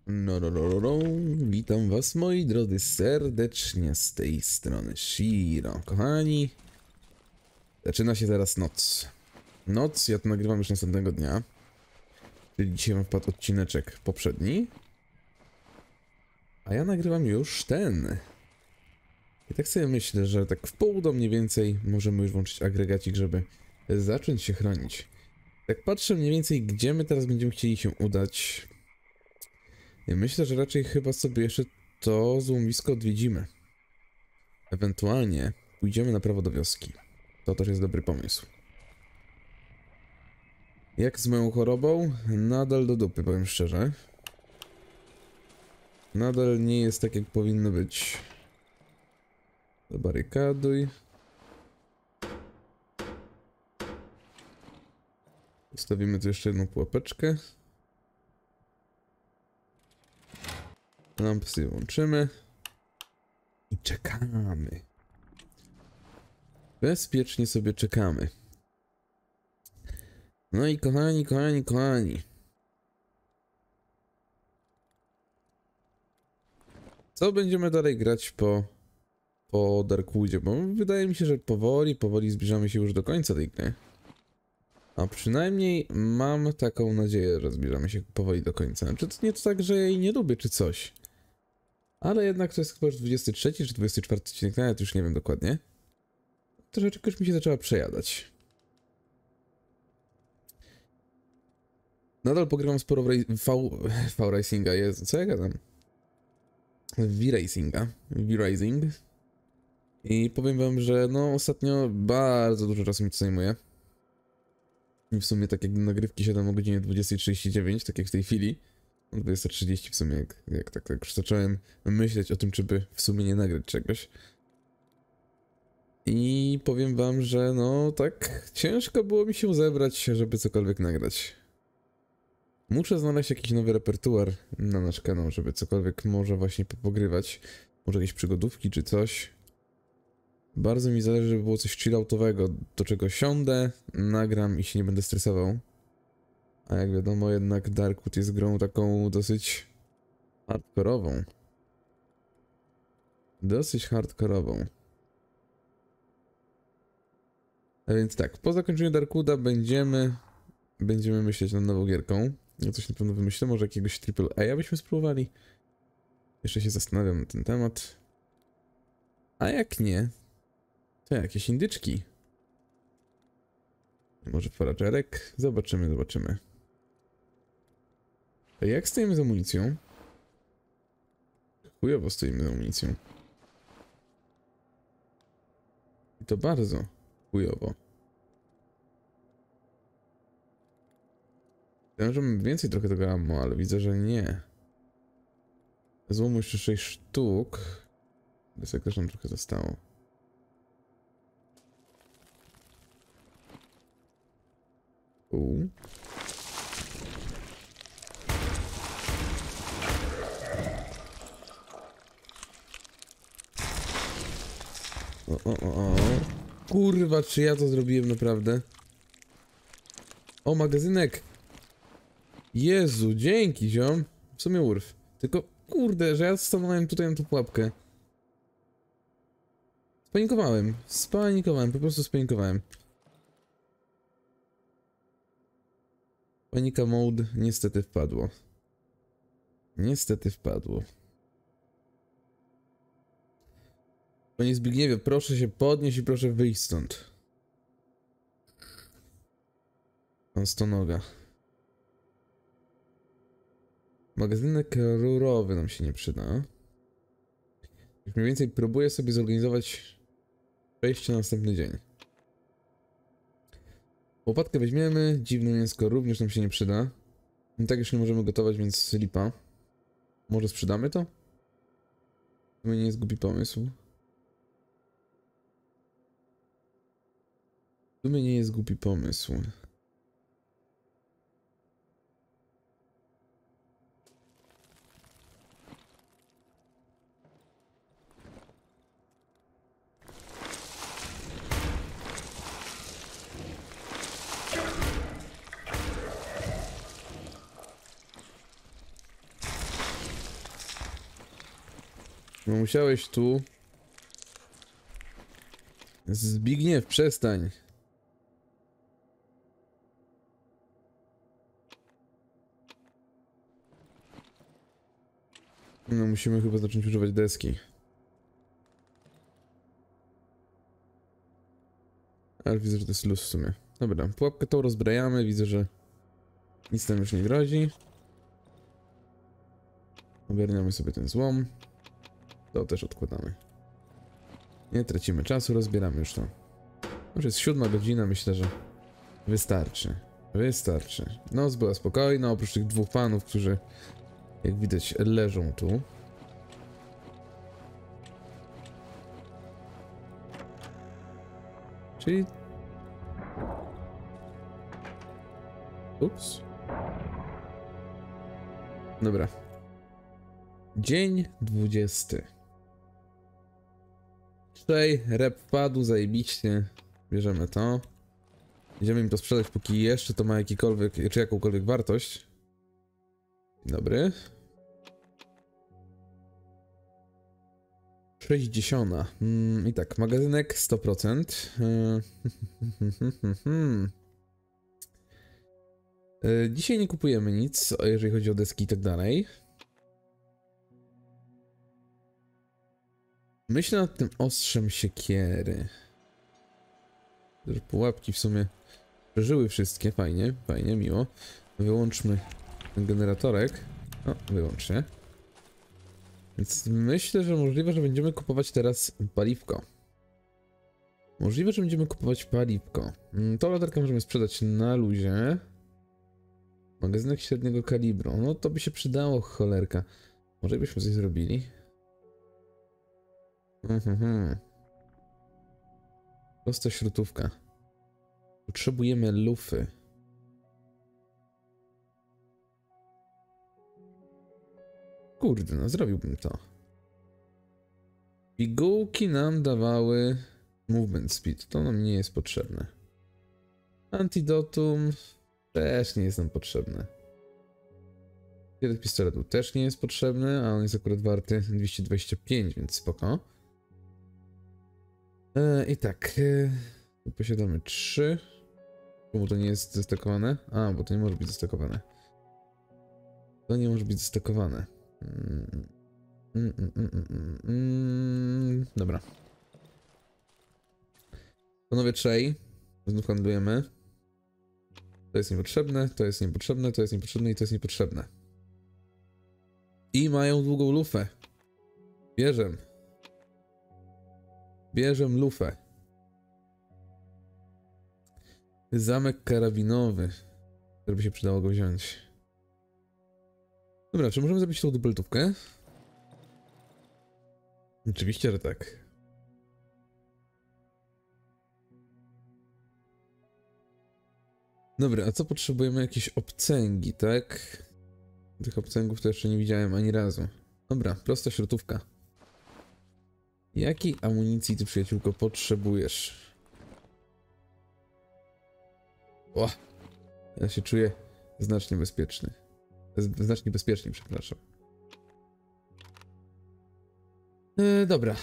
No. Witam was, moi drodzy, serdecznie z tej strony Shiro. Kochani, zaczyna się teraz noc. Noc, ja to nagrywam już następnego dnia. Czyli dzisiaj wam wpadł odcineczek poprzedni. A ja nagrywam już ten. I tak sobie myślę, że tak w pół do mniej więcej możemy już włączyć agregacik, żeby zacząć się chronić. Tak patrzę mniej więcej, gdzie my teraz będziemy chcieli się udać. I myślę, że raczej chyba sobie jeszcze to złomowisko odwiedzimy. Ewentualnie pójdziemy na prawo do wioski. To też jest dobry pomysł. Jak z moją chorobą? Nadal do dupy, powiem szczerze. Nadal nie jest tak, jak powinno być. Zabarykaduj. Ustawimy tu jeszcze jedną pułapeczkę. Lampsy włączymy. I czekamy. Bezpiecznie sobie czekamy. No i kochani. Co będziemy dalej grać po Darkwoodzie? Bo wydaje mi się, że powoli zbliżamy się już do końca tej gry. A przynajmniej mam taką nadzieję, że zbliżamy się powoli do końca. Znaczy to nie to tak, że ja jej nie lubię czy coś. Ale jednak to jest chyba już 23 czy 24 odcinek, nawet już nie wiem dokładnie. Troszeczkę już mi się zaczęła przejadać. Nadal pogrywam sporo V-Racinga, Jezu, co ja gadam? V-Racing. I powiem wam, że no ostatnio bardzo dużo czasu mi to zajmuje. I w sumie tak jak nagrywki siadam o godzinie 20:39, tak jak w tej chwili. 20:30 w sumie, jak tak już zacząłem myśleć o tym, czy by w sumie nie nagrać czegoś. I powiem wam, że no tak ciężko było mi się zebrać, żeby cokolwiek nagrać. Muszę znaleźć jakiś nowy repertuar na nasz kanał, żeby cokolwiek może właśnie pogrywać. Może jakieś przygodówki czy coś. Bardzo mi zależy, żeby było coś chilloutowego, do czego siądę, nagram i się nie będę stresował. A jak wiadomo, jednak Darkwood jest grą taką dosyć hardkorową. A więc tak, po zakończeniu Darkwooda będziemy myśleć nad nową gierką. Ja coś na pewno wymyślę, może jakiegoś AAA byśmy spróbowali. Jeszcze się zastanawiam na ten temat. A jak nie, to jakieś indyczki. Może foragerek? Zobaczymy. A jak stoimy z amunicją? Chujowo stoimy z amunicją. I to bardzo chujowo. Ja że mam więcej trochę tego ammo, ale widzę, że nie. Złomu jeszcze 6 sztuk. Desek też nam trochę zostało. O. Kurwa, czy ja to zrobiłem naprawdę? O, magazynek! Jezu, dzięki, ziom. W sumie urw. Tylko, kurde, że ja stanąłem tutaj na tą pułapkę. Spanikowałem, po prostu spanikowałem. Panika mode niestety wpadło. Panie Zbigniewie, proszę się podnieść i proszę wyjść stąd. Pan Stonoga. Magazynek rurowy nam się nie przyda. Już mniej więcej próbuję sobie zorganizować przejście na następny dzień. Łopatkę weźmiemy, dziwne mięsko również nam się nie przyda. I tak już nie możemy gotować, więc lipa. Może sprzedamy to? To nie jest głupi pomysł. No musiałeś tu... Zbigniew, przestań. No musimy chyba zacząć używać deski. Ale widzę, że to jest luz w sumie. Dobra, pułapkę tą rozbrajamy, widzę, że nic tam już nie grozi. Ogarniamy sobie ten złom. To też odkładamy. Nie tracimy czasu, rozbieramy już to. Już jest 7 godzina, myślę, że wystarczy. Wystarczy. Noc była spokojna, oprócz tych dwóch panów, którzy, jak widać, leżą tu. Czyli... Ups. Dobra. Dzień 20. Tutaj rep wpadł, zajebiście. Bierzemy to. Idziemy im to sprzedać, póki jeszcze to ma jakikolwiek, czy jakąkolwiek wartość. Dobry. 60. I tak, magazynek 100%. Dzisiaj nie kupujemy nic, jeżeli chodzi o deski i tak dalej. Myślę nad tym ostrzem siekiery. Pułapki w sumie przeżyły wszystkie, fajnie, fajnie, miło. Wyłączmy ten generatorek. O, wyłącz się. Więc myślę, że możliwe, że będziemy kupować teraz paliwko. Możliwe, że będziemy kupować paliwko. Tą latarkę możemy sprzedać na luzie. Magazynek średniego kalibru. No to by się przydało, cholerka. Może byśmy coś zrobili? Prosta śrutówka. Potrzebujemy lufy. Kurde, no zrobiłbym to. Pigułki nam dawały movement speed. To nam nie jest potrzebne. Antidotum też nie jest nam potrzebne. Szkielet pistoletu też nie jest potrzebny, a on jest akurat warty 225, więc spoko. I tak. Posiadamy 3. Czemu to nie jest zestakowane? A, bo to nie może być zestakowane. To nie może być zestakowane. Dobra. Panowie trzej. Znów handlujemy. To jest niepotrzebne, to jest niepotrzebne, to jest niepotrzebne i to jest niepotrzebne. I mają długą lufę. Bierzem. Bierzem lufę. Zamek karabinowy. Który by się przydało go wziąć. Dobra, czy możemy zrobić tą dubeltówkę? Oczywiście, że tak. Dobra, a co potrzebujemy? Jakieś obcęgi, tak? Tych obcęgów to jeszcze nie widziałem ani razu. Dobra, prosta śrutówka. Jakiej amunicji ty, przyjaciółko, potrzebujesz? O! Ja się czuję znacznie bezpieczny. Znacznie bezpieczniej, przepraszam. Dobra.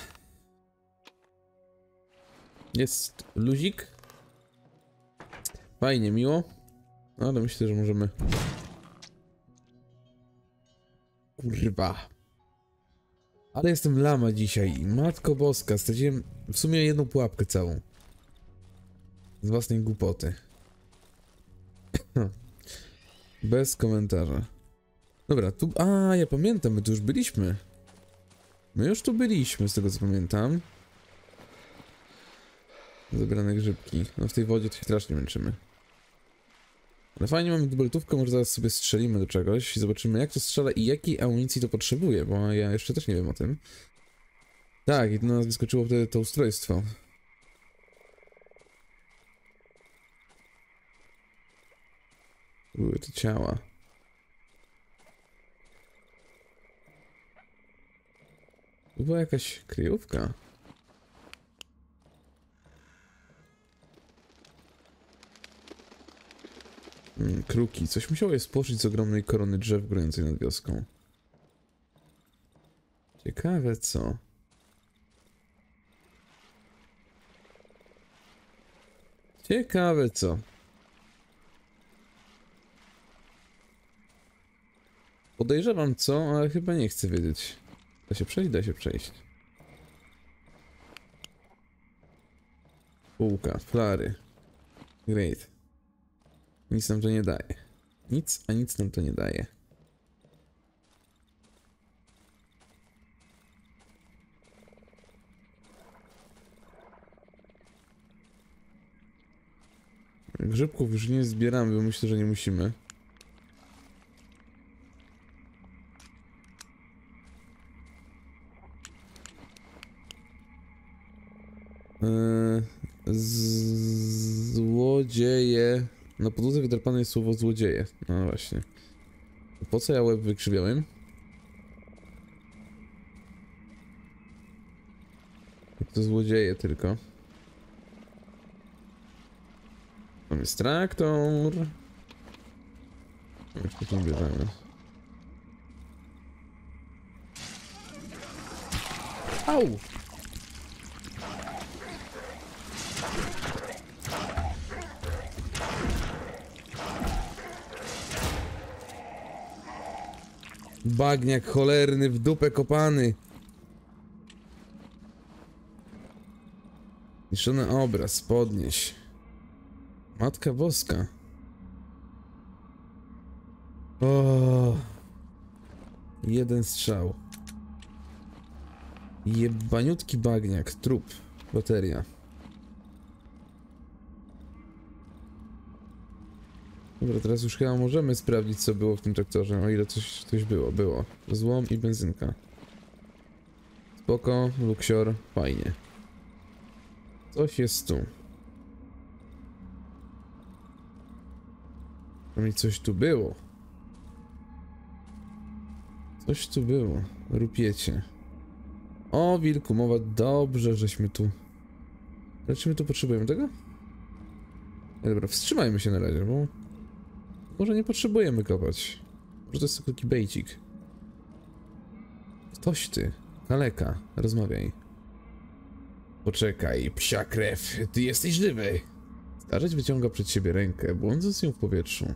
Jest luzik. Fajnie, miło. Ale myślę, że możemy... Kurwa. Ale jestem lama dzisiaj. Matko boska, straciłem w sumie jedną pułapkę całą. Z własnej głupoty. Bez komentarza. Dobra, tu... A, ja pamiętam, my tu już byliśmy. My już tu byliśmy, z tego co pamiętam. Zebrane grzybki. No w tej wodzie to się strasznie męczymy. Ale fajnie, mamy dubeltówkę, może zaraz sobie strzelimy do czegoś i zobaczymy, jak to strzela i jakiej amunicji to potrzebuje, bo ja jeszcze też nie wiem o tym. Tak, i to nas wyskoczyło wtedy to ustrojstwo. Były to ciała. To była jakaś kryjówka. Kruki. Coś musiało je spłoszyć z ogromnej korony drzew górującej nad wioską. Ciekawe co. Ciekawe co. Podejrzewam co, ale chyba nie chcę wiedzieć. Da się przejść? Da się przejść. Półka, flary. Great. Nic nam to nie daje. Nic, a nic nam to nie daje. Grzybków już nie zbieramy, bo myślę, że nie musimy. Złodzieje. Na podłodze wydrapane jest słowo złodzieje. No właśnie. Po co ja łeb wykrzywiałem? To złodzieje tylko. Tam jest traktor. Już po tym bierzemy. Au! Bagniak cholerny, w dupę kopany. Niszczony obraz, podnieś. Matka Boska. O, jeden strzał. Jebaniutki bagniak, trup, bateria. Dobra, teraz już chyba możemy sprawdzić, co było w tym traktorze, o ile coś było. Złom i benzynka. Spoko, luksior, fajnie. Coś jest tu. Przynajmniej coś tu było. Coś tu było. Rupiecie. O, wilku, mowa. Dobrze, żeśmy tu. Ale czy my tu potrzebujemy tego? Dobra, wstrzymajmy się na razie, bo... Może nie potrzebujemy kopać. Może to jest tylko taki bejcik. Ktoś ty. Kaleka. Rozmawiaj. Poczekaj, psia krew. Ty jesteś żywy. Starzec wyciąga przed siebie rękę, błądząc ją w powietrzu.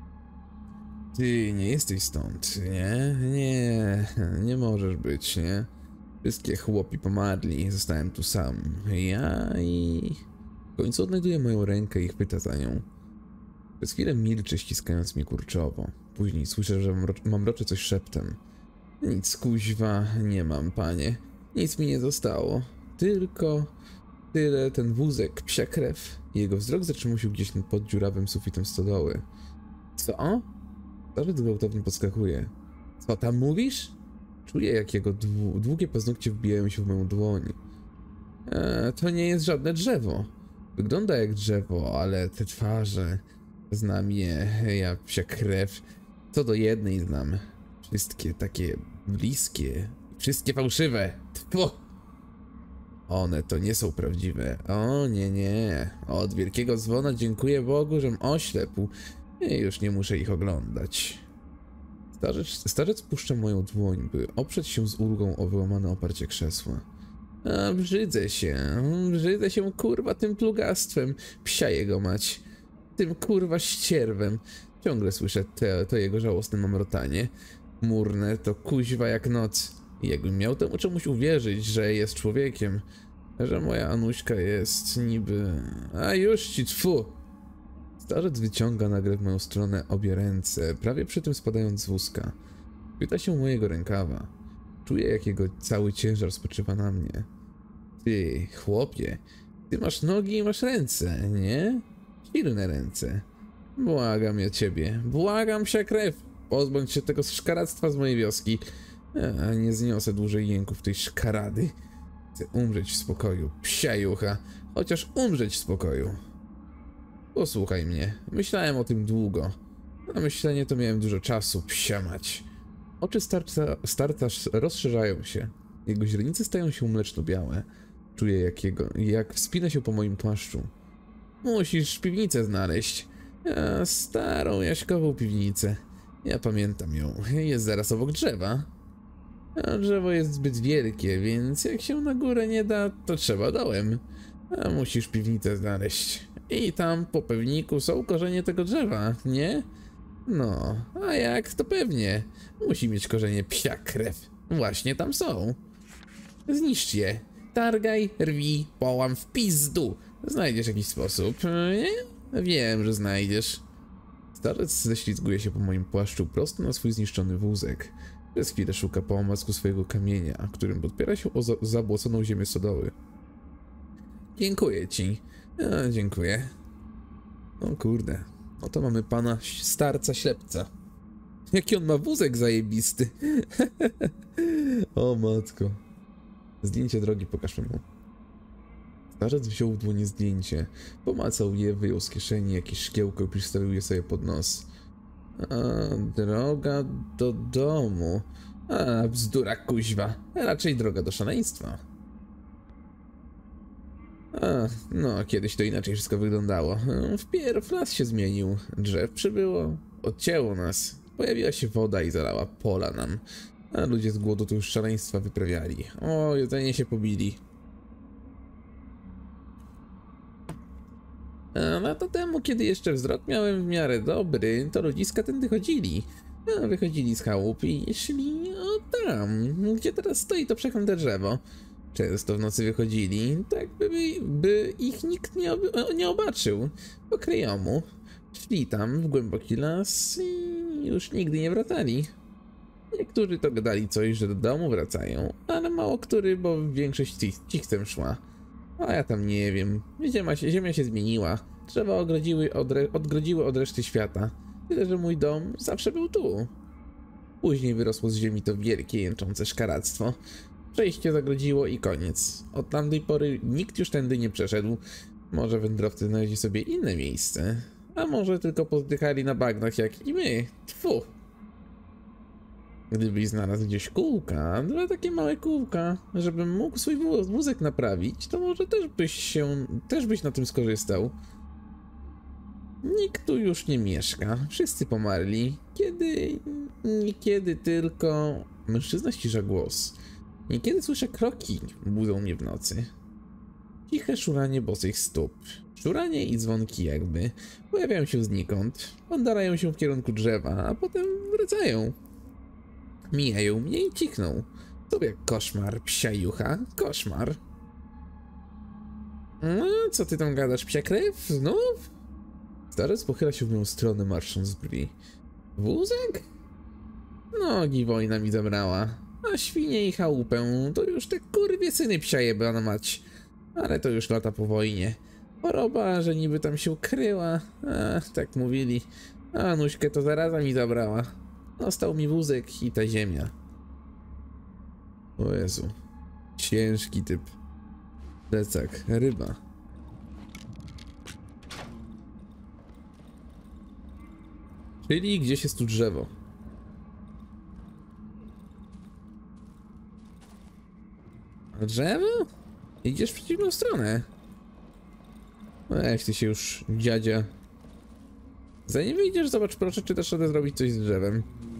Ty nie jesteś stąd, nie? Nie możesz być, nie? Wszystkie chłopi pomarli, zostałem tu sam. Ja i... W końcu odnajduję moją rękę i chwyta za nią. Przez chwilę milczy, ściskając mi kurczowo. Później słyszę, że mamroczę coś szeptem. Nic, kuźwa, nie mam, panie. Nic mi nie zostało. Tylko... Tyle, ten wózek, psia krew. Jego wzrok zatrzymał się gdzieś pod dziurawym sufitem stodoły. Co? Starzec gwałtownie podskakuje. Co tam mówisz? Czuję, jak jego długie paznokcie wbijają się w moją dłoń. To nie jest żadne drzewo. Wygląda jak drzewo, ale te twarze... Znam je, ja psia krew. Co do jednej znam. Wszystkie takie bliskie. Wszystkie fałszywe. Tfu! One to nie są prawdziwe. O nie. Od wielkiego dzwona dziękuję Bogu, żem oślepł. I już nie muszę ich oglądać. Starzec puszcza moją dłoń, by oprzeć się z ulgą o wyłamane oparcie krzesła. A brzydzę się kurwa tym plugastwem. Psia jego mać. Tym kurwa ścierwem. Ciągle słyszę to jego żałosne mamrotanie. Murne to kuźwa jak noc. I jakbym miał temu czemuś uwierzyć, że jest człowiekiem. Że moja Anuśka jest niby... A już ci, tfu! Starzec wyciąga nagle w moją stronę obie ręce, prawie przy tym spadając z wózka. Pyta się mojego rękawa. Czuję, jak jego cały ciężar spoczywa na mnie. Ty, chłopie, ty masz nogi i masz ręce, nie? Silne ręce. Błagam ja ciebie, błagam się krew. Pozbądź się tego szkaractwa z mojej wioski. A nie zniosę dłużej jęków tej szkarady. Chcę umrzeć w spokoju, psia jucha, chociaż umrzeć w spokoju. Posłuchaj mnie, myślałem o tym długo. Na myślenie to miałem dużo czasu, psia mać. Oczy starca rozszerzają się. Jego źrenice stają się mleczno-białe. Czuję, jak wspina się po moim płaszczu. Musisz piwnicę znaleźć. Starą jaśkową piwnicę. Ja pamiętam ją. Jest zaraz obok drzewa. A drzewo jest zbyt wielkie, więc jak się na górę nie da, to trzeba dołem. A musisz piwnicę znaleźć. I tam po pewniku są korzenie tego drzewa, nie? No, a jak? To pewnie. Musi mieć korzenie psia krew. Właśnie tam są. Zniszcz je. Targaj, rwij, połam w pizdu. Znajdziesz jakiś sposób, nie? Wiem, że znajdziesz. Starzec ześlizguje się po moim płaszczu prosto na swój zniszczony wózek. Przez chwilę szuka po omacku swojego kamienia, którym podpiera się o zabłoconą ziemię stodoły. Dziękuję ci. Dziękuję. O kurde. Oto mamy pana starca ślepca. Jaki on ma wózek zajebisty. O matko. Zdjęcie drogi pokażmy mu. Starzec wziął w dłonie zdjęcie. Pomacał je, wyjął z kieszeni jakieś szkiełko i przystawił je sobie pod nos. Droga do domu. Bzdura kuźwa. Raczej droga do szaleństwa. No, kiedyś to inaczej wszystko wyglądało. Wpierw las się zmienił. Drzew przybyło. Odcięło nas. Pojawiła się woda i zalała pola nam. A ludzie z głodu to już szaleństwa wyprawiali. O, jedzenie się pobili. A lata temu, kiedy jeszcze wzrok miałem w miarę dobry, to ludziska tędy chodzili. Wychodzili z chałup i szli tam, gdzie teraz stoi to przeklęte drzewo. Często w nocy wychodzili, tak by ich nikt nie obaczył. Po kryjomu. Szli tam w głęboki las i już nigdy nie wracali. Niektórzy to gadali coś, że do domu wracają, ale mało który, bo większość cichcem szła. A ja tam nie wiem. Ziemia się zmieniła. Drzewa odgrodziły od reszty świata. Tyle, że mój dom zawsze był tu. Później wyrosło z ziemi to wielkie, jęczące szkaractwo. Przejście zagrodziło i koniec. Od tamtej pory nikt już tędy nie przeszedł. Może wędrowcy znaleźli sobie inne miejsce. A może tylko pozdychali na bagnach jak i my. Tfu! Gdybyś znalazł gdzieś kółka, dwa takie małe kółka, żebym mógł swój wózek naprawić, to może też byś na tym skorzystał. Nikt tu już nie mieszka, wszyscy pomarli. Niekiedy tylko... Mężczyzna ścisza głos. Niekiedy słyszę kroki, budzą mnie w nocy. Ciche szuranie bosych stóp. Szuranie i dzwonki jakby. Pojawiają się znikąd, oddalają się w kierunku drzewa, a potem wracają. Mijają mnie i cichną. To jak koszmar, psia jucha, koszmar. No, co ty tam gadasz, psia krew? Znów? Starzec pochyla się w moją stronę, marszcząc z brwi. Wózek? Nogi wojna mi zabrała. A świnie i chałupę to już te kurwiesyny psia jebana mać. Ale to już lata po wojnie. Choroba, że niby tam się ukryła. Tak mówili. A Nuśkę to zaraza mi zabrała. Dostał mi wózek i ta ziemia. O Jezu. Ciężki typ. Plecak. Ryba. Czyli gdzieś jest tu drzewo. A drzewo? Idziesz w przeciwną stronę. Weź ty się już, dziadzia. Zanim wyjdziesz, zobacz proszę, czy też radę zrobić coś z drzewem.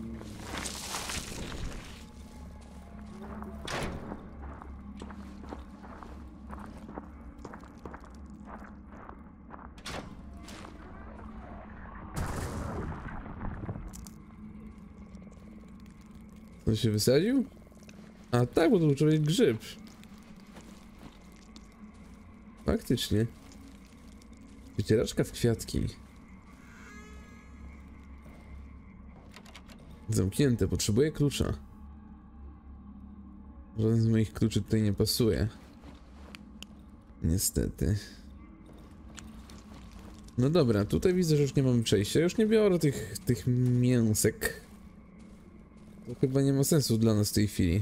On się wysadził? A tak, bo to był człowiek grzyb. Faktycznie. Wycieraczka w kwiatki. Zamknięte, potrzebuję klucza. Żaden z moich kluczy tutaj nie pasuje. Niestety. No dobra, tutaj widzę, że już nie mamy przejścia. Już nie biorę tych mięsek. To chyba nie ma sensu dla nas w tej chwili.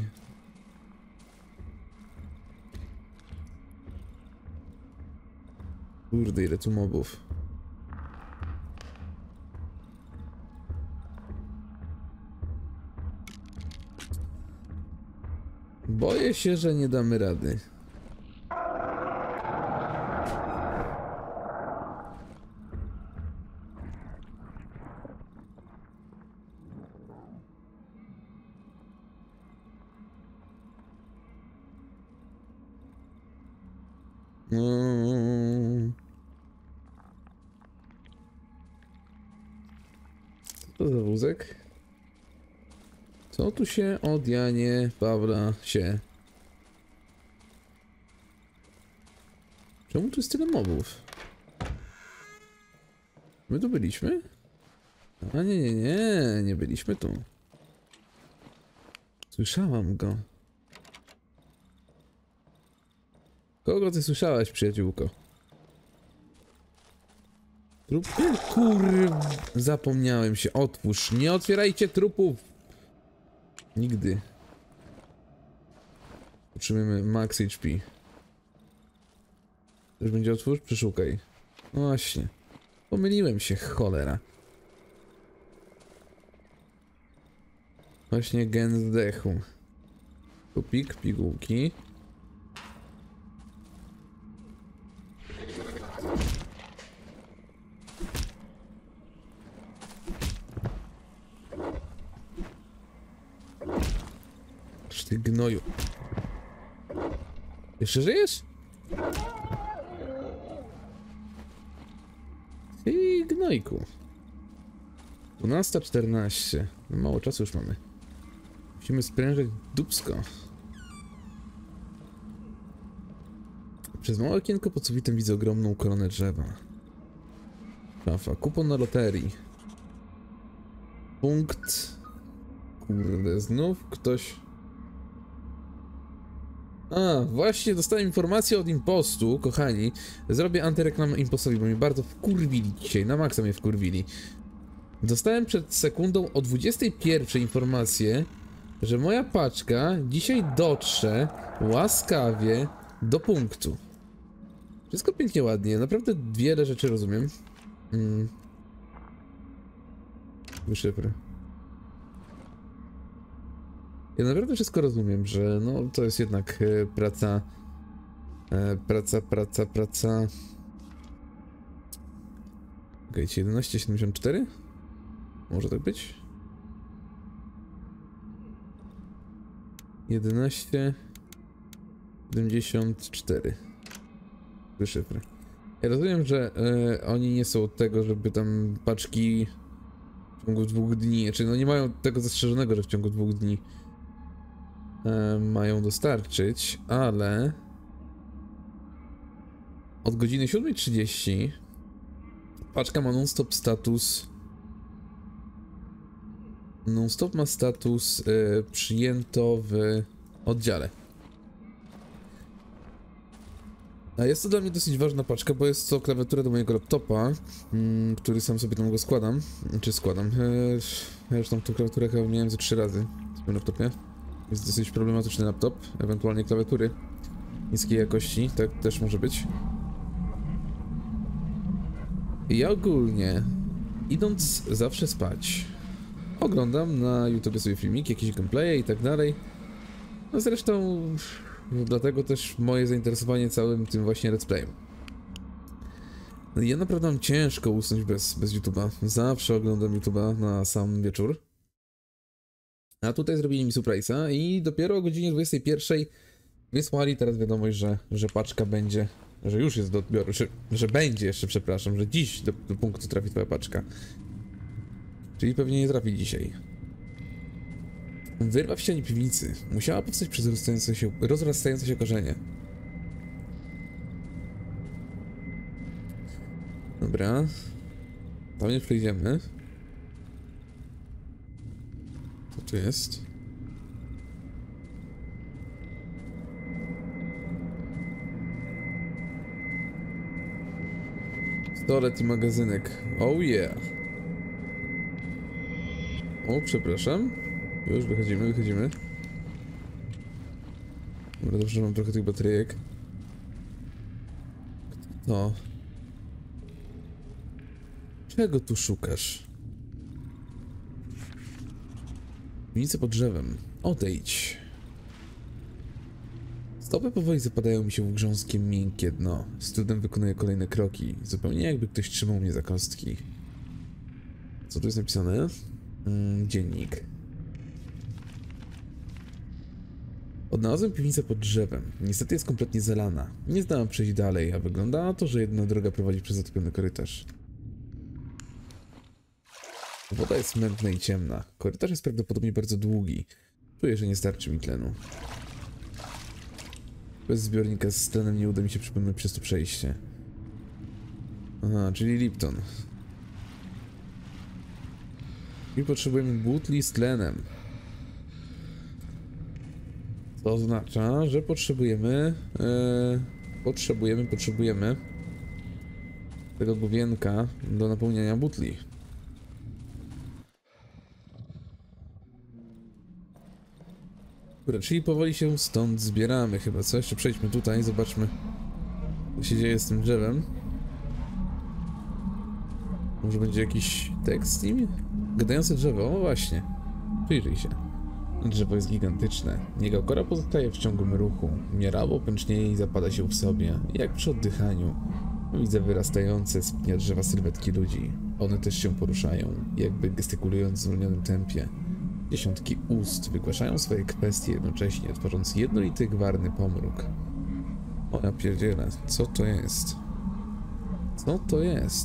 Kurde, ile tu mobów. Boję się, że nie damy rady. No. Co to za wózek? Co tu się od Janie Pawla się? Czemu tu jest tyle mobów? My tu byliśmy? A nie byliśmy tu. Słyszałam go. Kogo ty słyszałaś, przyjaciółko? Trupy? Zapomniałem się. Otwórz. Nie otwierajcie trupów. Nigdy. Utrzymujemy max HP. Też będzie otwórz? Przeszukaj. No właśnie. Pomyliłem się, cholera. Właśnie gen zdechu. Tupik, pigułki. Ty gnoju. Jeszcze żyjesz? Ty gnojku. 12:14. Mało czasu już mamy. Musimy sprężyć dupsko. Przez małe okienko pod sufitem widzę ogromną koronę drzewa. Szafa. Kupon na loterii. Punkt. Kurde, znów ktoś... A, właśnie dostałem informację od impostu, kochani. Zrobię antyreklamę impostowi, bo mnie bardzo wkurwili dzisiaj, na maksa mnie wkurwili. Dostałem przed sekundą o 21 informację, że moja paczka dzisiaj dotrze łaskawie do punktu. Wszystko pięknie, ładnie, naprawdę wiele rzeczy rozumiem. Wyszyfry. Ja naprawdę wszystko rozumiem, że no to jest jednak praca. Okej, 11,74? Może tak być? 11,74. Szyfry. Ja rozumiem, że oni nie są od tego, żeby tam paczki w ciągu 2 dni, znaczy no nie mają tego zastrzeżonego, że w ciągu 2 dni mają dostarczyć, ale od godziny 7:30 paczka ma non-stop status. Non-stop ma status przyjęto w oddziale. A jest to dla mnie dosyć ważna paczka, bo jest to klawiatura do mojego laptopa, który sam sobie tam go składam. Zresztą tą klawiaturę chyba miałem ze 3 razy w swoim laptopie. Jest dosyć problematyczny laptop, ewentualnie klawiatury niskiej jakości, tak też może być. Ja ogólnie, idąc zawsze spać, oglądam na YouTube sobie filmiki, jakieś gameplaye i tak dalej. No zresztą dlatego też moje zainteresowanie całym tym właśnie let's playem. No ja naprawdę mam ciężko usnąć bez YouTube'a. Zawsze oglądam YouTube'a na sam wieczór. A tutaj zrobili mi surprise'a i dopiero o godzinie 21 wysłali teraz wiadomość, że paczka będzie, że już jest do odbioru, że będzie jeszcze, przepraszam, że dziś do punktu trafi twoja paczka. Czyli pewnie nie trafi dzisiaj. Wyrwa w ścianie piwnicy. Musiała powstać przez rozrastające się korzenie. Dobra. Tam nie przejdziemy. Co tu jest? Pistolet i magazynek. Oh yeah. O, przepraszam. Już wychodzimy. Dobra, dobrze, że mam trochę tych bateryjek. No. Czego tu szukasz? Piwnica pod drzewem. Odejdź. Stopy powoli zapadają mi się w grząskie, miękkie dno. Z trudem wykonuję kolejne kroki. Zupełnie jakby ktoś trzymał mnie za kostki. Co tu jest napisane? Dziennik. Odnalazłem piwnicę pod drzewem. Niestety jest kompletnie zalana. Nie zdałem przejść dalej, a wygląda na to, że jedna droga prowadzi przez zatopiony korytarz. Woda jest mętna i ciemna. Korytarz jest prawdopodobnie bardzo długi. Czuję, że nie starczy mi tlenu. Bez zbiornika z tlenem nie uda mi się przypomnieć przez to przejście. Aha, czyli Lipton. I potrzebujemy butli z tlenem. To oznacza, że potrzebujemy tego główienka do napełniania butli. Dobra, czyli powoli się stąd zbieramy chyba, co? Jeszcze przejdźmy tutaj, zobaczmy, co się dzieje z tym drzewem. Może będzie jakiś tekst z nim? Gadające drzewo, o właśnie. Przyjrzyj się. Drzewo jest gigantyczne. Jego kora pozostaje w ciągłym ruchu. Mierało pęcznieje i zapada się w sobie, jak przy oddychaniu. Widzę wyrastające z pnia drzewa sylwetki ludzi. One też się poruszają, jakby gestykulując w zwolnionym tempie. Dziesiątki ust wygłaszają swoje kwestie jednocześnie, tworząc jednolity, gwarny pomruk. O ja pierdzielę, co to jest? Co to jest?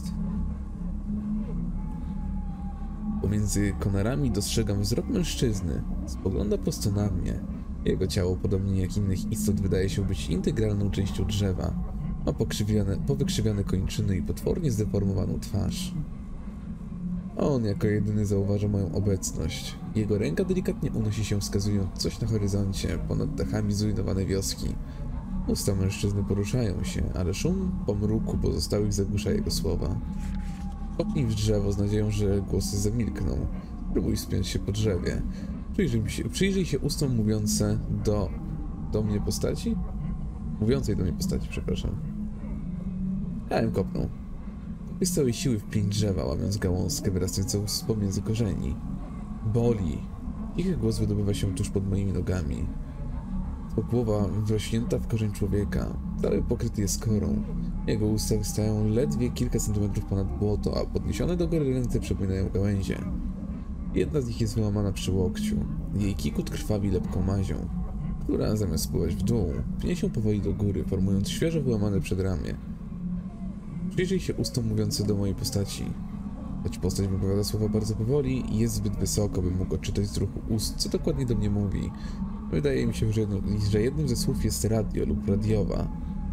Pomiędzy konarami dostrzegam wzrok mężczyzny. Spogląda prosto na mnie. Jego ciało, podobnie jak innych istot, wydaje się być integralną częścią drzewa. Ma powykrzywione kończyny i potwornie zdeformowaną twarz. On jako jedyny zauważa moją obecność. Jego ręka delikatnie unosi się, wskazując coś na horyzoncie, ponad dachami zrujnowanej wioski. Usta mężczyzny poruszają się, ale szum pomruku pozostałych zagłusza jego słowa. Kopnij w drzewo z nadzieją, że głosy zamilkną. Próbuj wspiąć się po drzewie. Przyjrzyj się ustom do mnie postaci? Mówiącej do mnie postaci, przepraszam. Ja ją kopnął. Z całej siły wpięć drzewa, łamiąc gałązkę wyrastającą z pomiędzy korzeni. Boli. Ich głos wydobywa się tuż pod moimi nogami. To głowa wrośnięta w korzeń człowieka. Cały pokryty jest korą. Jego usta wystają ledwie kilka centymetrów ponad błoto, a podniesione do góry ręce przypominają gałęzie. Jedna z nich jest wyłamana przy łokciu. Jej kikut krwawi lepką mazią, która zamiast spływać w dół, pnie się powoli do góry, formując świeżo wyłamane przedramię. Przyjrzyj się ustom mówiące do mojej postaci. Choć postać wypowiada słowa bardzo powoli i jest zbyt wysoko, bym mógł odczytać z ruchu ust, co dokładnie do mnie mówi. Wydaje mi się, że jednym ze słów jest radio lub radiowa.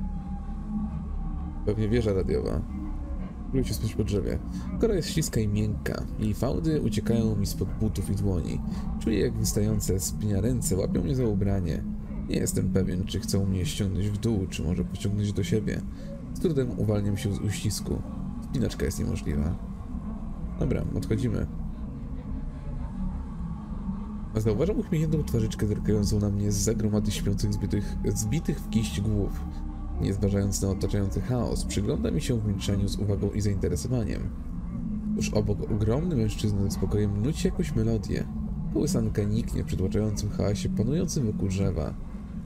Pewnie wieża radiowa. Próbuję się spiąć po drzewie. Kora jest śliska i miękka. Jej fałdy uciekają mi spod butów i dłoni. Czuję, jak wystające z pnia ręce łapią mnie za ubranie. Nie jestem pewien, czy chcą mnie ściągnąć w dół, czy może pociągnąć do siebie. Z trudem uwalniam się z uścisku. Spinaczka jest niemożliwa. Dobra, odchodzimy. A zauważam uśmiechniętą twarzyczkę zerkającą na mnie z gromady śpiących zbitych w kiść głów. Nie zważając na otaczający chaos, przygląda mi się w milczeniu z uwagą i zainteresowaniem. Tuż obok ogromny mężczyzna ze spokojem nuci jakąś melodię. Kołysanka niknie w przytłaczającym chaosie panującym wokół drzewa.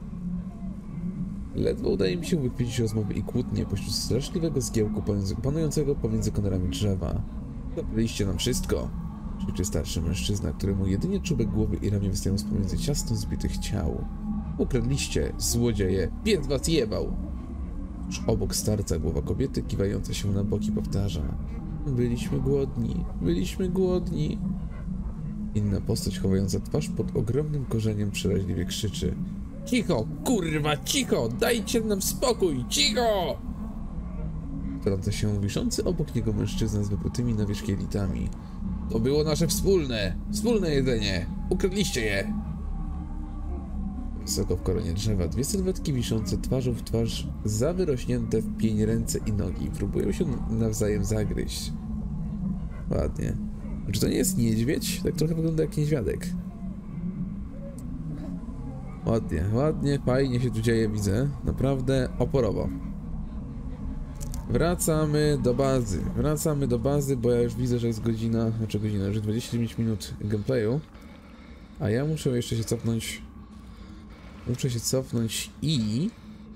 Ledwo udaje mi się wykpić rozmowy i kłótnie pośród straszliwego zgiełku panującego pomiędzy konarami drzewa. Zabraliście nam wszystko, krzyczy starszy mężczyzna, któremu jedynie czubek głowy i ramię wystają z pomiędzy ciasno zbitych ciał. Ukradliście, złodzieje, pies was jebał! Tuż obok starca głowa kobiety kiwająca się na boki powtarza: byliśmy głodni, byliśmy głodni. Inna postać chowająca twarz pod ogromnym korzeniem przeraźliwie krzyczy: cicho, kurwa, cicho, dajcie nam spokój, cicho! Wtrąca się wiszący obok niego mężczyzna z wyprutymi na wierzch jelitami. To było nasze wspólne jedzenie, ukradliście je! Wysoko w koronie drzewa dwie sylwetki wiszące twarzą w twarz, zawyrośnięte w pień ręce i nogi, próbują się nawzajem zagryźć. Ładnie. Czy to nie jest niedźwiedź? Tak trochę wygląda jak niedźwiadek. Ładnie, ładnie, fajnie się tu dzieje, widzę. Naprawdę oporowo. Wracamy do bazy, bo ja już widzę, że jest godzina, już 29 minut gameplayu. A ja muszę jeszcze się cofnąć. I...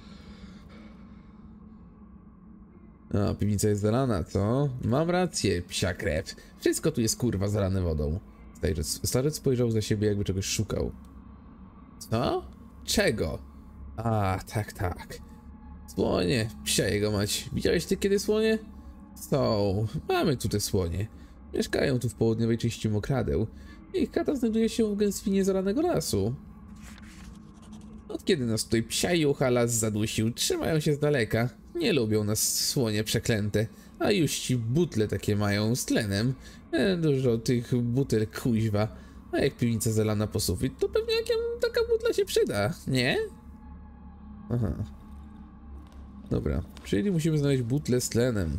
A, piwnica jest zalana, co? Mam rację, psia krew. Wszystko tu jest kurwa zalane wodą. Starzec spojrzał za siebie, jakby czegoś szukał. Co? Czego? A, tak, tak. Słonie, psia jego mać. Widziałeś ty kiedy słonie? Są. Mamy tu te słonie. Mieszkają tu w południowej części Mokradeł. Ich chata znajduje się w gęstwinie zalanego lasu. Od kiedy nas tutaj psia jucha las zadusił, trzymają się z daleka. Nie lubią nas słonie przeklęte. A już ci butle takie mają z tlenem. Dużo tych butel kuźwa. A jak piwnica zalana po sufit, to pewnie jak taka butla się przyda, nie? Aha. Dobra, czyli musimy znaleźć butlę z tlenem.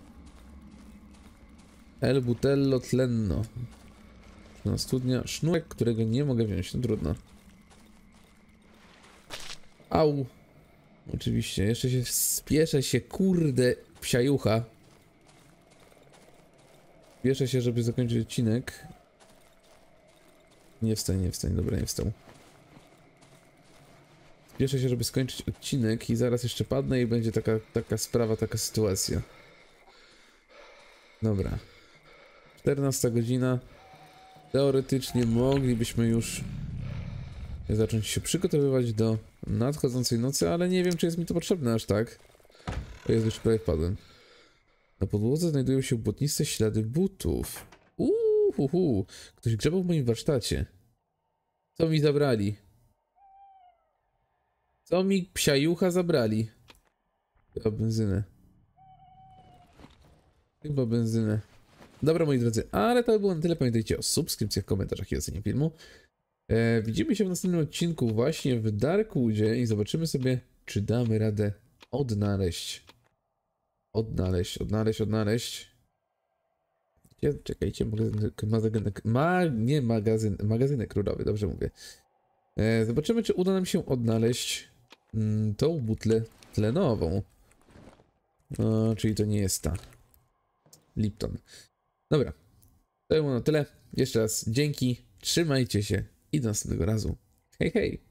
El butello tlenno. Na studnia, sznurek, którego nie mogę wziąć, no trudno. Au. Oczywiście, jeszcze się spieszę się, kurde, psiajucha. Spieszę się, żeby zakończyć odcinek. Nie wstań, dobra, nie wstał. Spieszę się, żeby skończyć odcinek i zaraz jeszcze padnę i będzie taka sprawa, taka sytuacja. Dobra. 14 godzina. Teoretycznie moglibyśmy już zacząć się przygotowywać do nadchodzącej nocy, ale nie wiem, czy jest mi to potrzebne aż tak. O Jezu, już prawie wpadłem. Na podłodze znajdują się błotniste ślady butów. Ktoś grzebał w moim warsztacie. Co mi zabrali? Co mi psiajucha zabrali? Chyba benzynę. Dobra, moi drodzy, ale to było na tyle. Pamiętajcie o subskrypcjach, komentarzach i ocenie filmu. Widzimy się w następnym odcinku właśnie w Darkwoodzie i zobaczymy sobie, czy damy radę odnaleźć. Czekajcie, magazynek rurowy, dobrze mówię. Zobaczymy, czy uda nam się odnaleźć tą butlę tlenową. Czyli to nie jest ta. Lipton. Dobra. To było na tyle. Jeszcze raz dzięki, trzymajcie się i do następnego razu. Hej, hej!